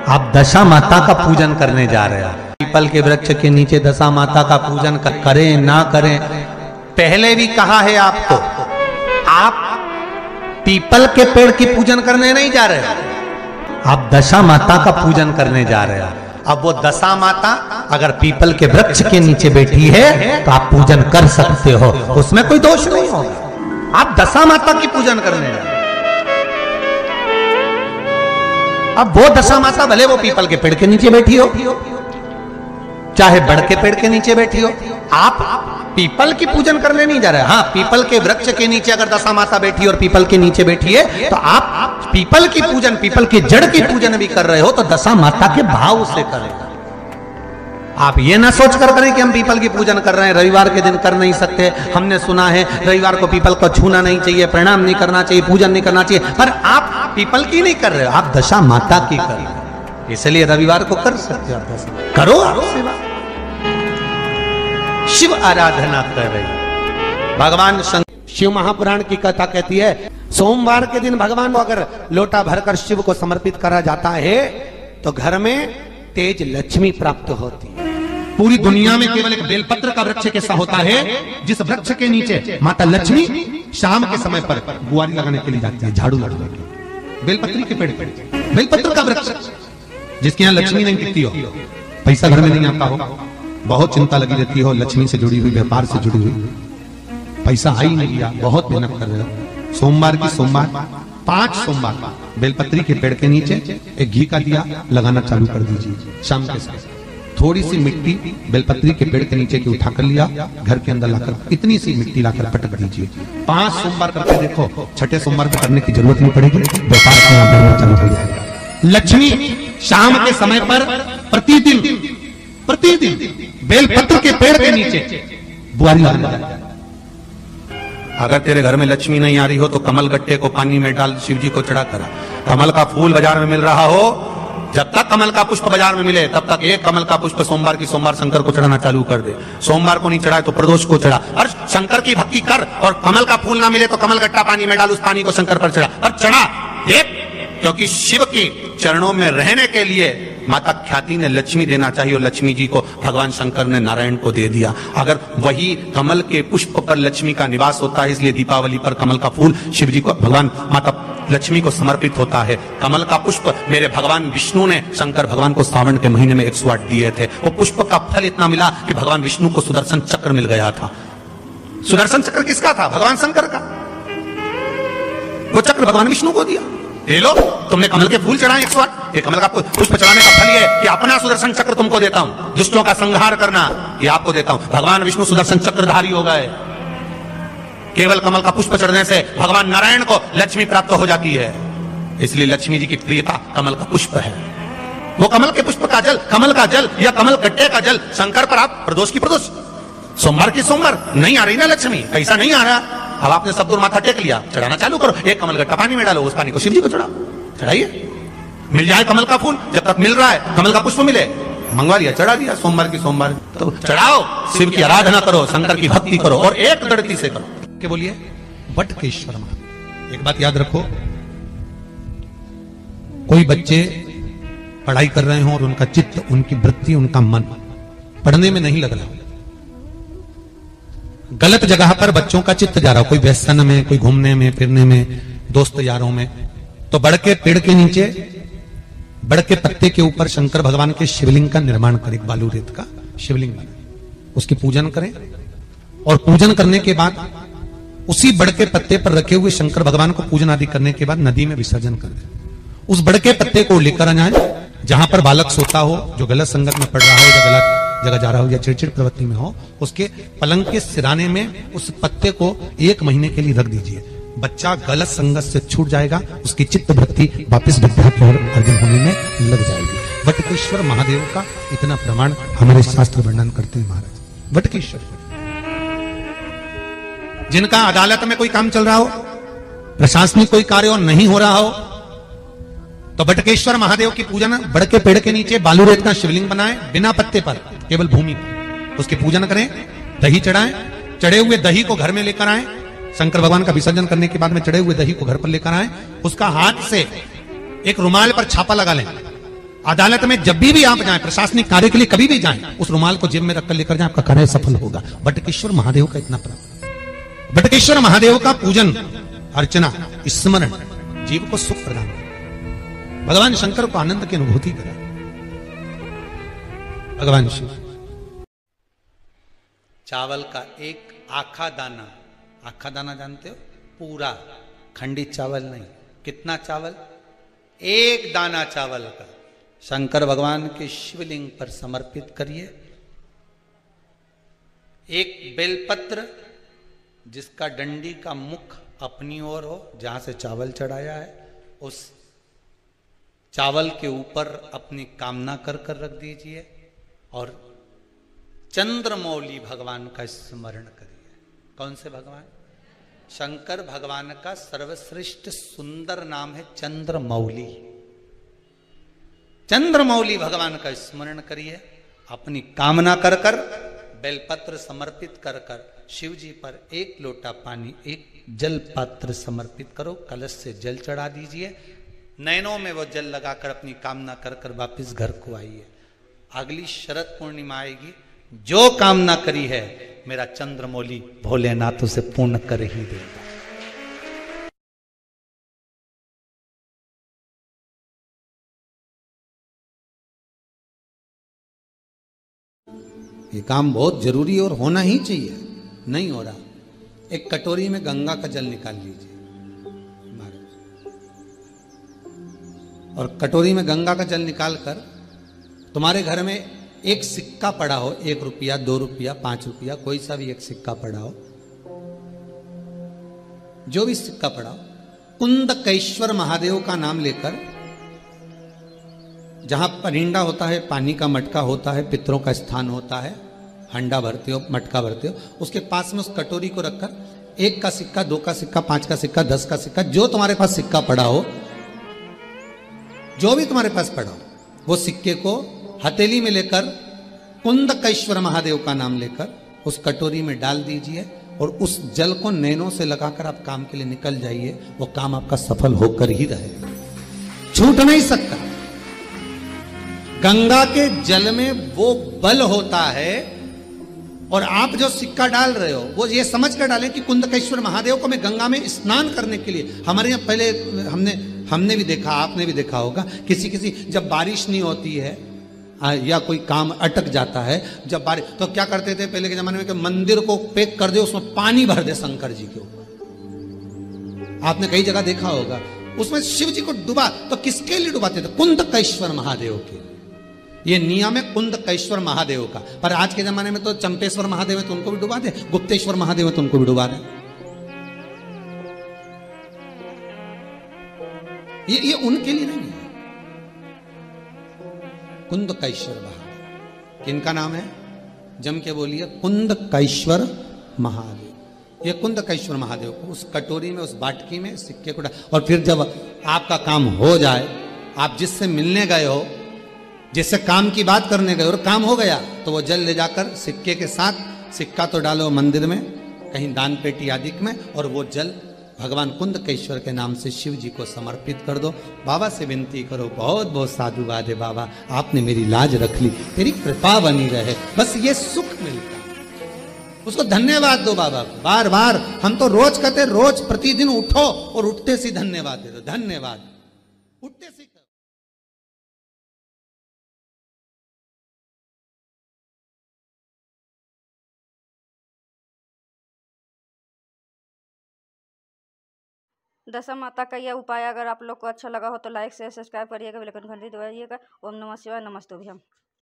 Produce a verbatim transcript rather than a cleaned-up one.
आप दशा माता का पूजन करने जा रहे हैं। पीपल के वृक्ष के नीचे दशा माता का पूजन करें ना करें, पहले भी कहा है आपको, आप पीपल के पेड़ की पूजन करने नहीं जा रहे, आप दशा माता का पूजन करने जा रहे हैं। अब वो दशा माता अगर पीपल के वृक्ष के नीचे बैठी है तो आप पूजन कर सकते हो, उसमें कोई दोष नहीं होगा। आप दशा माता की पूजन करने जा रहे हैं। अब वो दशा माता भले वो पीपल के पेड़ के नीचे बैठी हो, चाहे बड़ के पेड़ के नीचे बैठी हो, आप पीपल की पूजन करने नहीं जा रहे। हाँ, पीपल के वृक्ष के नीचे अगर दशा माता बैठी और पीपल के नीचे बैठी है तो आप पीपल की पूजन, पीपल की जड़ की पूजन भी कर रहे हो, तो दशा माता के भाव से करेगा। आप ये ना सोच कर करें कि हम पीपल की पूजन कर रहे हैं, रविवार के दिन कर नहीं सकते, हमने सुना है रविवार को पीपल को छूना नहीं चाहिए, प्रणाम नहीं करना चाहिए, पूजन नहीं करना चाहिए, पर आप पीपल की नहीं कर रहे हो, आप दशा माता की कर रहे हो, इसलिए रविवार को कर सकते हो। आप करो, सेवा, शिव आराधना कर रही। भगवान शिव महापुराण की कथा कहती है, सोमवार के दिन भगवान को अगर लोटा भरकर शिव को समर्पित करा जाता है तो घर में तेज लक्ष्मी प्राप्त होती है। पूरी दुनिया में केवल एक बेलपत्र का वृक्ष कैसा होता है जिस वृक्ष के नीचे माता लक्ष्मी शाम के समय पर बुआरी लगाने के लिए जाती है, झाड़ू लगाने के लिए। बेलपत्री के पेड़, बेलपत्र का वृक्ष जिसके यहाँ लक्ष्मी नहीं दिखती हो, पैसा घर में नहीं आता हो, बहुत चिंता लगी रहती हो, लक्ष्मी से जुड़ी हुई, व्यापार से जुड़ी हुई, पैसा आ ही नहीं गया, बहुत मेहनत कर रहे हो, सोमवार की सोमवार पांच सोमवार बेलपत्री के पेड़ के नीचे एक घी का दिया लगाना चालू कर दीजिए। शाम के समय थोड़ी सी मिट्टी बेलपत्री के पेड़ के नीचे की उठा कर लिया, घर के अंदर लाकर इतनी सी मिट्टी लाकर पटक दीजिए। पांच सोमवार करके देखो, छठे सोमवार को करने की जरूरत नहीं पड़ेगी, व्यापार करना चालू हो जाएगा। लक्ष्मी शाम के समय पर प्रतिदिन प्रतिदिन बेलपत्र के पेड़ के नीचे बुआरी लगाना। अगर तेरे घर में लक्ष्मी नहीं आ रही हो तो कमल गट्टे को पानी में डाल शिव जी को चढ़ा करा। कमल का फूल बाजार में मिल रहा हो, जब तक कमल का पुष्प बाजार में मिले तब तक एक कमल का पुष्प सोमवार की सोमवार शंकर को चढ़ाना चालू कर दे। सोमवार को नहीं चढ़ाए तो प्रदोष को चढ़ा, और शंकर की भक्ति कर। और कमल का फूल ना मिले तो कमल गट्टा पानी में डाल, उस पानी को शंकर पर चढ़ा और चढ़ा देख, क्योंकि शिव की चरणों में रहने के लिए माता ख्याति ने लक्ष्मी देना चाहिए और लक्ष्मी जी को भगवान शंकर ने नारायण को दे दिया। अगर वही कमल के पुष्प पर लक्ष्मी का निवास होता है, इसलिए दीपावली पर कमल का फूल शिव जी को, भगवान माता लक्ष्मी को समर्पित होता है। कमल का पुष्प मेरे भगवान विष्णु ने शंकर भगवान को सावन के महीने में एक सौ आठ दिए थे। वो पुष्प का फल इतना मिला कि भगवान विष्णु को सुदर्शन चक्र मिल गया था। सुदर्शन चक्र किसका था? भगवान शंकर का। वो चक्र भगवान विष्णु को दिया। ले लो, तुमने कमल के फूल चढ़ाए एक सौ आठ, ये कमल का पुष्प चढ़ाने का फल ये कि अपना सुदर्शन चक्र तुमको देता हूं, दुष्टों का संहार करना ये आपको देता हूं। भगवान विष्णु सुदर्शन चक्रधारी हो गए। केवल कमल का पुष्प चढ़ने से भगवान नारायण को लक्ष्मी प्राप्त हो जाती है, इसलिए लक्ष्मी जी की प्रियता कमल का पुष्प है। वो कमल के पुष्प का जल, कमल का जल या कमल गट्टे का जल शंकर पर आप प्रदोष की प्रदोष, सोमवार की सोमवार नहीं आ रही ना लक्ष्मी, पैसा नहीं आ रहा, अब आपने सब दूर माथा टेक लिया, चढ़ाना चालू करो। एक कमल गट्टा पानी में डालो, उस पानी को शिव जी को चढ़ाओ, चढ़ाइए। मिल जाए कमल का फूल, जब तक मिल रहा है कमल का पुष्प मिले, मंगवा लिया, चढ़ा दिया। सोमवार की सोमवार तो चढ़ाओ, शिव की आराधना करो, शंकर की भक्ति करो और एक दृढ़ता से करो। के बोलिए वटकेश्वर महादेव। एक बात याद रखो, कोई बच्चे पढ़ाई कर रहे हो और उनका चित्त, उनकी वृत्ति, उनका मन पढ़ने में नहीं लग रहा, गलत जगह पर बच्चों का चित्त जा रहा हो, कोई व्यसन में, कोई घूमने में फिरने में, दोस्त यारों में, तो बड़ के पेड़ के नीचे, बड़ के पत्ते के ऊपर शंकर भगवान के शिवलिंग का निर्माण करें, बालू रेत का शिवलिंग बनाए, उसकी पूजन करें और पूजन करने के बाद उसी बड़ के पत्ते पर रखे हुए शंकर भगवान को पूजन आदि करने के बाद नदी में विसर्जन कर दें। उस बड़ के पत्ते को लेकर आ जाए, जहां पर बालक सोता हो, जो गलत संगत में पड़ रहा हो या गलत जगह जा रहा हो या चिड़चिड़ प्रवृत्ति में हो, उसके पलंग के सिराने में उस पत्ते को एक महीने के लिए रख दीजिए। बच्चा गलत संगत से छूट जाएगा, उसकी चित्त वृत्ति वापस विद्या की ओर अर्जन होने में लग जाएगी। वटकेश्वर महादेव का इतना प्रमाण हमारे शास्त्र वर्णन करते हैं महाराज। वटकेश्वर जिनका अदालत में कोई काम चल रहा हो, प्रशासनिक कोई कार्य और नहीं हो रहा हो, तो बटकेश्वर महादेव की पूजन बड़ के पेड़ के नीचे बालू रेत का शिवलिंग बनाए, बिना पत्ते पर, केवल भूमि पर, उसकी पूजन करें, दही चढ़ाएं, चढ़े हुए दही को घर में लेकर आए, शंकर भगवान का विसर्जन करने के बाद में चढ़े हुए दही को घर पर लेकर आए, उसका हाथ से एक रुमाल पर छापा लगा लें, अदालत में जब भी भी आप जाएं, प्रशासनिक कार्य के लिए कभी भी जाएं, उस रुमाल को जेब में रखकर लेकर जाएं, आपका कार्य सफल होगा। बटकेश्वर महादेव का इतना प्राप्त, बटकेश्वर महादेव का पूजन अर्चना स्मरण जीव को सुख प्रदान करा, भगवान शंकर को आनंद की अनुभूति करा। भगवान शिव चावल का एक आखा दाना, आखा दाना जानते हो, पूरा खंडित चावल नहीं, कितना चावल, एक दाना चावल का शंकर भगवान के शिवलिंग पर समर्पित करिए। एक बेलपत्र जिसका डंडी का मुख अपनी ओर हो, जहां से चावल चढ़ाया है, उस चावल के ऊपर अपनी कामना कर कर रख दीजिए और चंद्रमौली भगवान का स्मरण करिए। कौन से भगवान? शंकर भगवान का सर्वश्रेष्ठ सुंदर नाम है चंद्रमौली। चंद्रमौली भगवान का स्मरण करिए, अपनी कामना कर कर बेलपत्र समर्पित कर कर शिव जी पर एक लोटा पानी, एक जल पात्र समर्पित करो, कलश से जल चढ़ा दीजिए, नैनों में वो जल लगाकर अपनी कामना कर कर वापिस घर को आइए। अगली शरद पूर्णिमा आएगी, जो कामना करी है मेरा चंद्रमौली भोलेनाथ उसे पूर्ण कर ही देगा। ये काम बहुत जरूरी और होना ही चाहिए, नहीं हो रहा। एक कटोरी में गंगा का जल निकाल लीजिए और कटोरी में गंगा का जल निकालकर तुम्हारे घर में एक सिक्का पड़ा हो, एक रुपया, दो रुपया, पांच रुपया, कोई सा भी एक सिक्का पड़ा हो, जो भी सिक्का पड़ा हो, कुंदकेश्वर महादेव का नाम लेकर, जहां परिंदा होता है, पानी का मटका होता है, पितरों का स्थान होता है, हंडा भरते हो, मटका भरते हो, उसके पास में उस कटोरी को रखकर एक का सिक्का, दो का सिक्का, पांच का सिक्का, दस का सिक्का, जो तुम्हारे पास सिक्का पड़ा हो, जो भी तुम्हारे पास पड़ा हो, वो सिक्के को हथेली में लेकर कुंदकेश्वर महादेव का नाम लेकर उस कटोरी में डाल दीजिए और उस जल को नैनों से लगाकर आप काम के लिए निकल जाइए। वो काम आपका सफल होकर ही रहेगा, छूट नहीं सकता। गंगा के जल में वो बल होता है और आप जो सिक्का डाल रहे हो वो ये समझ कर डालें कि कुंदकेश्वर महादेव को मैं गंगा में स्नान करने के लिए, हमारे यहाँ पहले हमने हमने भी देखा, आपने भी देखा होगा, किसी किसी जब बारिश नहीं होती है या कोई काम अटक जाता है, जब बारिश, तो क्या करते थे पहले के जमाने में कि मंदिर को पैक कर दे, उसमें पानी भर दे शंकर जी के ऊपर। आपने कई जगह देखा होगा, उसमें शिव जी को डुबा, तो किसके लिए डुबाते थे? कुंदकेश्वर महादेव के लिए। ये नियम है कुंदकेश्वर महादेव का। पर आज के जमाने में तो चंपेश्वर महादेव है तो उनको भी डुबा दे, गुप्तेश्वर महादेव है तो उनको भी डुबा दे। ये ये उनके लिए नहीं है। कुंदकेश्वर महादेव किनका नाम है? जम के बोलिए, कुंदकेश्वर महादेव। ये कुंदकेश्वर महादेव को उस कटोरी में, उस बाटकी में सिक्के को डाल, और फिर जब आपका काम हो जाए, आप जिससे मिलने गए हो, जिससे काम की बात करने गए और काम हो गया, तो वो जल ले जाकर सिक्के के साथ, सिक्का तो डालो मंदिर में, कहीं दान पेटी आदि में, और वो जल भगवान कुंदकेश्वर के नाम से शिव जी को समर्पित कर दो। बाबा से विनती करो, बहुत बहुत साधुवाद है बाबा, आपने मेरी लाज रख ली, तेरी कृपा बनी रहे, बस ये सुख मिलता है। उसको धन्यवाद दो बाबा को बार बार। हम तो रोज कहते, रोज प्रतिदिन उठो और उठते सी धन्यवाद दे दो, धन्यवाद, उठते सी। दशा माता का यह उपाय अगर आप लोग को अच्छा लगा हो तो लाइक शेयर सब्सक्राइब करिएगा, बेल आइकन घंटी दबाइएगा। ओम नमः शिवाय, नमस्तुभ्यम।